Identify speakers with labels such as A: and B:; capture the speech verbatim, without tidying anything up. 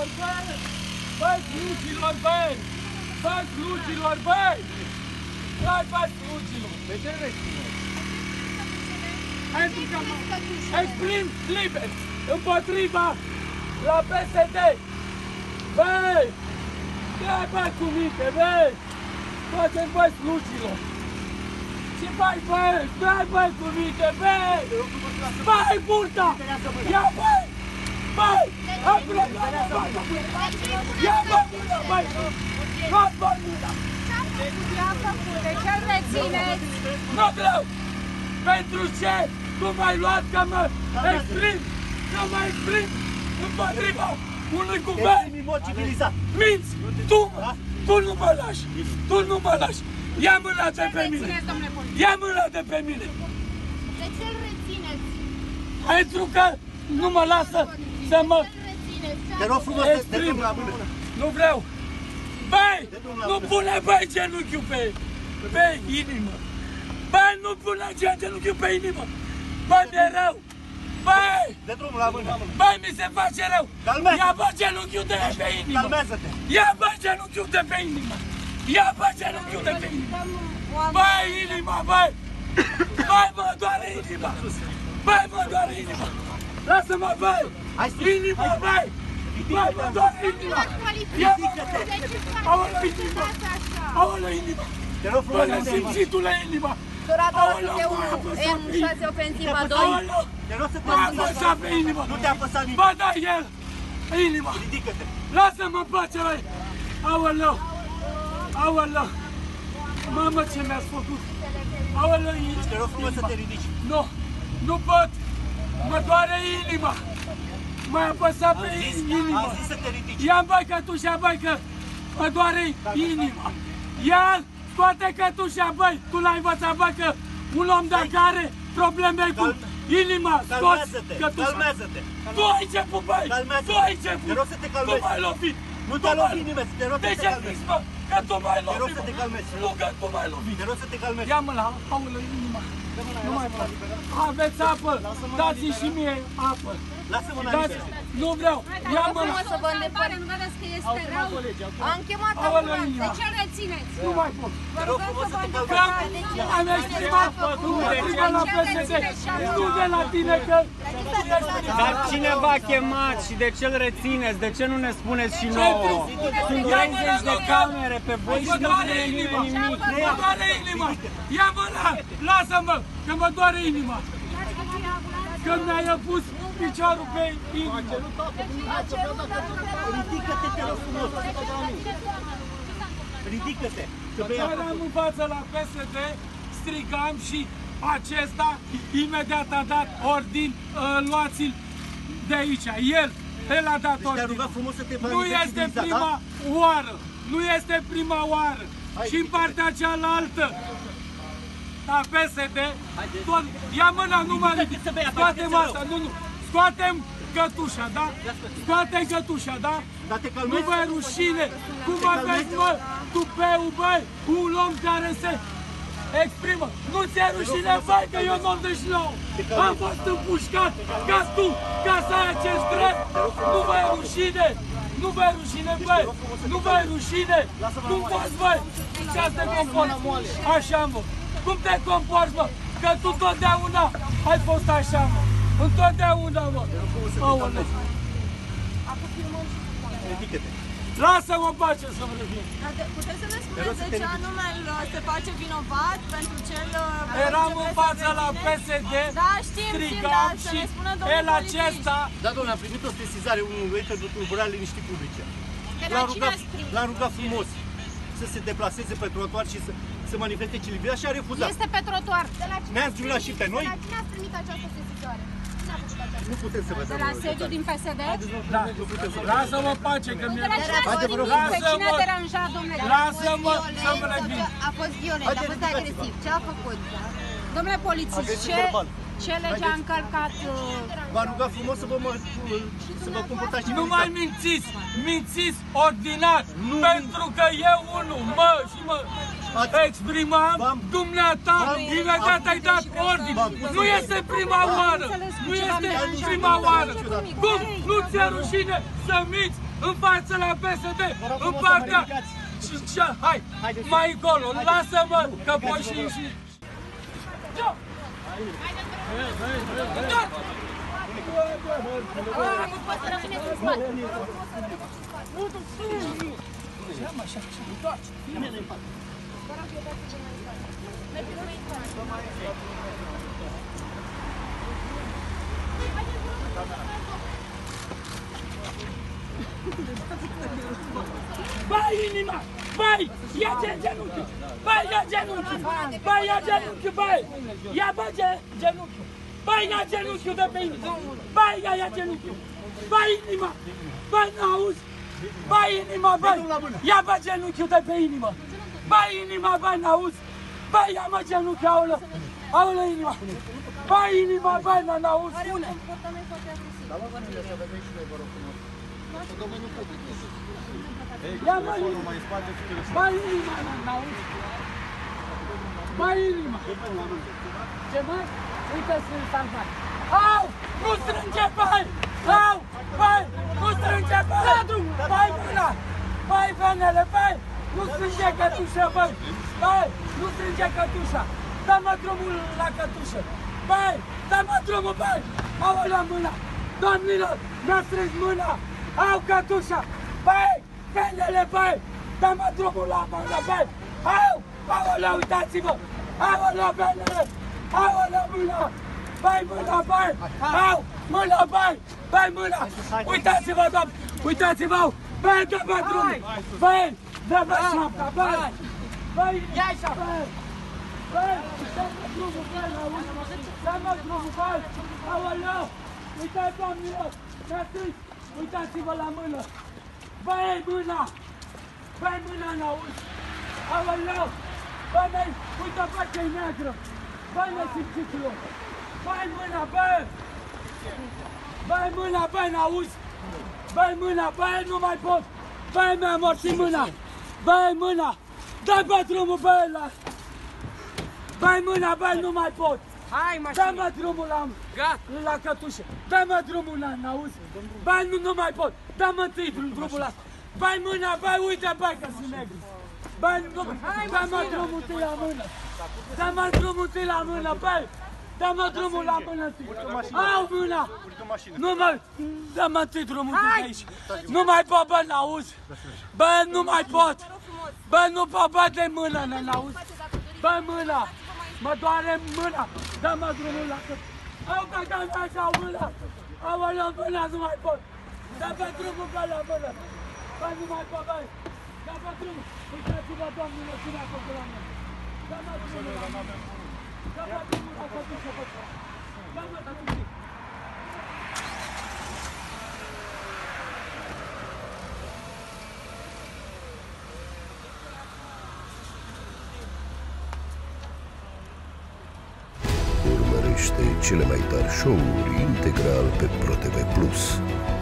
A: slucilor, băi! Băi, slucilor, băi! Băi, slucilor, băi! Băi, băi, slucilor!
B: De ce reține?
A: Pentru că mă exprim liber împotriva la P S D! Băi! Băi, băi, cu minte, băi! Facem, băi, slucilor! Și băi, băi! Băi, băi, cu minte, băi! Băi, burta! Ia, băi! Băi! Hai, băi! Ia, băi, burta, băi! Hai, băi, burta!
C: Ce-a făcut? De ce-l rețineți?
A: Nu vreau! Pentru ce tu m-ai luat că mă exprim? Că mă exprim împotriva unui guvern!
B: În mod civilizat!
A: Minți! Tu, tu nu mă lași! Tu nu mă lași! Ia mâna de pe mine! Ia mâna de pe mine!
C: De ce-l rețineți?
A: Pentru că nu mă lasă să mă
B: Te rog frumos, de drum la mână!
A: Nu vreau! Băi! Nu pune, băi, genunchiul pe, pe inimă! Băi, nu pune genunchiul pe inimă! Băi, mi-e rău! Băi!
B: De drumul la mână!
A: Băi, mi se face rău!
B: Calmează-te!
A: Ia, bă, genunchiul de pe inimă!
B: Calmează-te!
A: Ia, bă, genunchiul de pe inimă! Ia, bă, genunchiul de pe inimă! Băi, inima, băi! Băi, mă doare inima! Băi, mă doare inima! Lasă-mă, băi! Inima, băi! Băi, mă doare inima! Ia,
B: Ridică-te!
A: aolă, inima! Aolă, inima!
B: Te rog frumos,
A: Băi, simțitule, inima!
C: Duratorul de M șase ofensiva doi.
A: Aolă!
B: te rog să te
A: M-a
B: ridici!
A: apăsat pe inimă!
B: Nu te-a apăsat nimic!
A: Bă, da, el! Inima!
B: Ridică-te!
A: Lasă-mă în pace, băi! Aoleu! Aoleu! Mamă, ce mi-ați făcut! Aoleu, inima!
B: Te rog frumos să te ridici!
A: Nu! Nu pot! Mă doare inima! M-a apăsat pe inima!
B: Am zis să te ridici!
A: Ia-mi, băi, cătușa, băi, că mă doare inima! Ia-l! Scoate cătușa, băi! Tu l-ai învățat, băi, că un om dacă are probleme cu inima, scoți
B: Calmează-te!
A: cătușa!
B: Calmează-te!
A: Tu ai început, băi!
B: Calmează-te.
A: Tu ai început!
B: Te rog să te
A: Tu
B: calmezi.
A: m-ai lovit!
B: Nu te-a lovit nimeni! Te rog
A: De
B: să te
A: ce
B: calmezi!
A: zici, mă? Că tu m-ai
B: Te rog
A: lovit!
B: să te calmezi!
A: Nu, că tu m-ai lovit!
B: Te rog să te calmezi!
A: Ia-mă la aulă, inima! Nu mai pot! Aveți apă! Dați-mi și mie apă!
B: Lasă-mă la
A: Dați!
B: mine!
A: Nu vreau! Ia-mă la...
C: Să vă îndepărtați. Nu vedeți că este rău? Am chemat
A: Aoleu,
C: ambulanță.
A: inima.
C: De ce rețineți?
A: Nu mai pot!
C: Vă rugăm să vă
A: Că
C: îndepărtați.
A: am exprimat împotriva la P S D! Nu de la tine, că...
D: Dar cine v-a chemat și de ce îl rețineți? De ce nu ne spuneți și nouă? Sunt treizeci de camere pe voi și nu vine nimeni nimic.
A: Mă doare inima! Ia-mă la... Lasă-mă! Că mă doare inima! Că mi-ai pus piciorul pe inimă!
B: Ridică-te, te rog frumos! Ridică-te! Că vei
A: Eram în față la P S D, strigam și acesta imediat a dat ordin, uh, luați-l de aici. El, el a dat
B: Deci te-a
A: ordin.
B: rugat frumos să te
A: Nu
B: manifesti
A: este
B: civilizat,
A: prima
B: da?
A: oară, nu este prima oară. Și în partea cealaltă, la P S D, tot, ia mâna, nu mă ridic,
B: să bei apă,
A: scoatem
B: că ți-e
A: asta, nu, nu, scoatem cătușa, da? Scoatem cătușa, da?
B: Dar te
A: Nu
B: calmezi?
A: vă e rușine! Cum aveți, mă, tupeu, băi, un om care se exprimă! Nu ți-e rușine, băi, că eu nu-mi deci nou! Am fost împușcat ca tu, ca să ai acest drept! Nu vă e rușine! Nu vă e rușine, băi! Nu vă e rușine! Cum poți, băi? Ce te comporți? Așa, mă! Cum te comporți, mă? Că tu totdeauna ai fost așa, mă! Întotdeauna, mă! Aoleu!
B: Ridică-te!
A: Lasă-mă în pace să-mi revin!
C: Puteți să ne spuneți de ce anume îl se face vinovat pentru cel...
A: Eram în fața la P S D,
C: Da, știm, știm,
A: strigam
C: dar să
A: și
C: ne spună domnul
A: el
C: polițist.
A: acesta...
B: Da, domnule, am primit o sesizare unui vehicle de tulburare liniștii publice.
C: De la
B: L-am
C: cine
B: rugat,
C: ați primit?
B: l-am rugat frumos să se deplaseze pe trotuar și să, să manifeste civilizarea și a refuzat.
C: Este pe trotuar. De la cine
B: Ne-ați
C: ați
B: jurat
C: primit?
B: și pe noi?
C: De la cine ați primit această sesizare? Cine a făcut aceasta?
B: Nu putem să vă
C: De
B: dăm
C: la
B: uh,
C: sediu din P S D?
A: Da, lasă-mă în pace că
C: De
A: mi-e...
C: la cine ați
B: Haide, vă rog,
C: primit? Pe cine a
A: lasă-mă.
C: deranjat, domnule?
A: Lasă-mă să-mi revin!
E: A fost violent, a fost agresiv. Ce a făcut?
C: Domnule polițist,
B: Agresiv
C: ce,
B: verbal.
C: ce lege a încălcat? uh,
B: V-am rugat frumos să vă, mă, să vă comportați
A: Nu mai
B: civilizat.
A: mințiți! Mințiți ordinat! Pentru că eu unul, mă, și mă...
B: Ați-
A: exprimam,
B: v-am-
A: dumneata,
B: v-am-
A: imediat ai dat ordine. Nu este prima oară, nu este prima oară. Cum? Nu ți-e rușine să minți în față la P S D,
B: rog
A: în
B: frumos să vă
A: partea...
B: ridicați.
A: Și, și, hai,
B: Haideți.
A: mai încolo, lasă-mă, că poți și... și... Cio! Vai inima! Vai! Ia gen genunchi! Vai ia genunchi! Vai ia genunchi! Vai! Ia bă gen genunchi! Vai ia genunchiul de pe inima! Vai ia ia genunchiul! Vai inima! Vai n-auzi! Vai inima, vai! Ia bă genunchiul de pe inimă! Vai inima, vai n-auzi! Vai ia mă genunchi, aolă! Aolă inima! Vai inima, vai n-auzi!
C: Are un comportament foarte agresiv.
A: Ia mă inima! Vai inima, n-auzi! Vai inima! Ce mai? Uite sunt salvat! Au! Nu strânge, bai! Au! Bai! Nu strânge, bai! Bai mâna! Bai venele, bai! Nu strânge cătușă, bai! Bai! Nu strânge cătușa! Dă-mă drumul la cătușă! Bai! Dă-mă drumul, bai! Aolea mâna! Doamnilor! Mi-a strâns mâna! Au cătușa! Bai! Venele, bai! Dă-mă drumul la mână, bai! Au! Aolea, uitați-vă! Aolea, venele! Aolea, mâna! Bai mâna, bai! Au! Mâna, bai! Bai mâna! Uitați-vă, doamne! Uitați-vă! Bai, dă-mă drumul! Bai! Dă-mă șapca! Bai! Bai! Ia șapca! Bai! Dă-mă drumul, bai! Dă-mă drumul, bai! Aoleu! Uitați, doamnilor! Mi-a strâns! Uitați-vă la mână! Bai mâna! Bai mâna, n-auzi! Aoleu! Bai, mei! Uite, bai, că-i neagră! Bai, nesimțiților! Bai mâna, bai! Bai mâna, bai, n-auzi! Bai mâna, bai, nu mai pot! Bai, mi-a morțit mâna! Bai mâna! Dă-i pe drumul, bai, la... Bai mâna, bai, nu mai pot!
D: Hai, mașină!
A: Dă-mă drumul la... La cătușă! Dă-mă drumul la... N-auzi? Bai, nu, nu mai pot! Dă-mă întâi drumul ăsta! Bai mâna, bai, uite, bai, că sunt negru! Bai, nu... Dă-mă drumul întâi la mână! Dă-mă drumul întâi la mână, bai! Dă-mă drumul la mână întâi! Au mâna! Nu mă... Dă-mă întâi drumul de aici! Nu mai pot, bă, n-auzi! Bă, nu mai pot! Bă, nu pot, bă, de mână, n-auzi? Bă, mâna! Mă doare mâna! Dă-mă drumul la cât! Au căcat așa, au mâna! Au alea mâna, nu mai pot! Dă-mă drumul pe la mână! Bă, nu mai pot, bă! Dă-mă drumul! Uitați-vă, doamnelor, cine a făcut la mână! Dă-mă drumul la mână! Dă-mă drumul la cătușă, bă! Dă-mă drumul!
F: Urmărește cele mai tari show-uri integral pe ProTV Plus.